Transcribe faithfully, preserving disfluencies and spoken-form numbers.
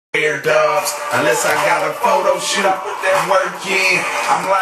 wear dubs unless I got a photo shoot. I'm working. I'm like